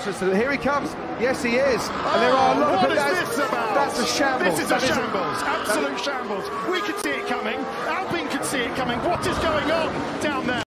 entrance. Here he comes. Yes, he is. And there are a lot what of... is this about? That's a shambles. This is a shambles. Absolute shambles. We could see it coming. Alpine could see it coming. What is going on down there?